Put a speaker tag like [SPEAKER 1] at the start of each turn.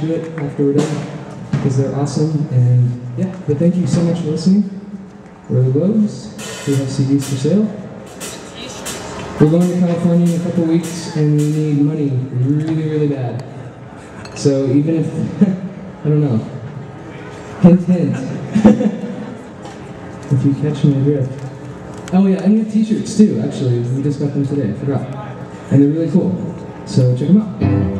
[SPEAKER 1] to do it after we're done because they're awesome. And yeah, but thank you so much for listening. Early Lows, we have CDs for sale. We're going to California in a couple weeks and we need money really, really bad. So even if, I don't know, hint, hint, if you catch my drift. Oh yeah, and we have t-shirts too, actually. We just got them today, I forgot. And they're really cool. So check them out.